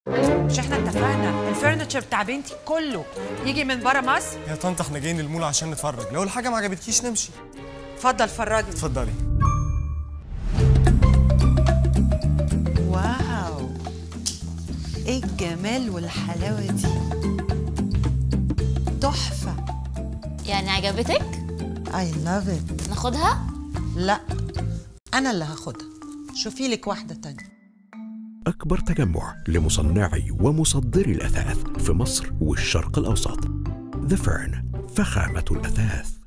مش احنا اتفقنا الفرنتشر بتاع بنتي كله يجي من بره مصر؟ يا طنط احنا جايين المول عشان نتفرج، لو الحاجه ما عجبتكيش نمشي. اتفضل فرجني. اتفضلي. واو، ايه الجمال والحلاوه دي، تحفه. يعني عجبتك؟ I love it. ناخدها؟ لا، انا اللي هاخدها، شوفي لك واحده تانية. أكبر تجمع لمصنعي ومصدري الأثاث في مصر والشرق الأوسط. The Furn، فخامة الأثاث.